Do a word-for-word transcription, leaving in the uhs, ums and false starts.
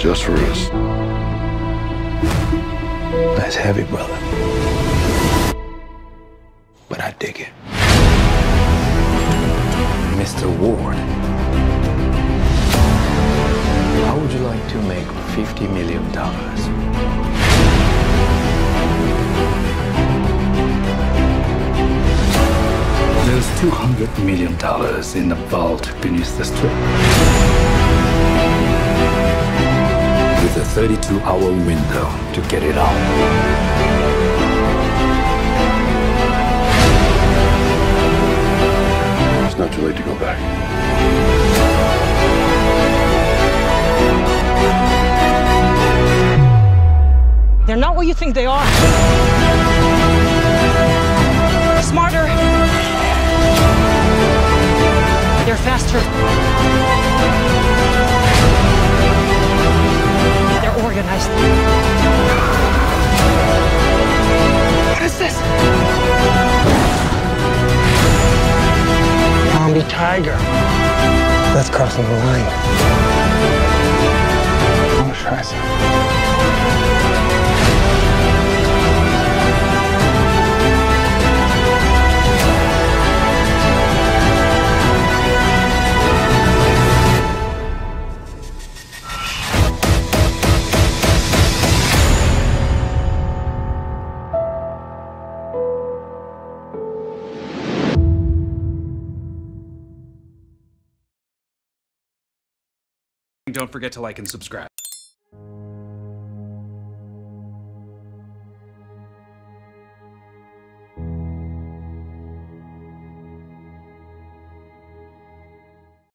just for us. That's heavy, brother. But I dig it. Mister Ward, how would you like to make fifty million dollars? There's two hundred million dollars in the vault beneath the strip. With a thirty-two hour window to get it out. It's not too late to go back. They're not what you think they are. Smarter. They're faster. They're organized. What is this? Zombie tiger. That's crossing the line. I want to try some. Don't forget to like and subscribe.